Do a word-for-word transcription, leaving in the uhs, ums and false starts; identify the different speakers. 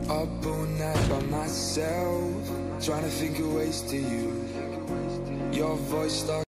Speaker 1: Up all night by myself, trying to think of ways to you. Your voice starts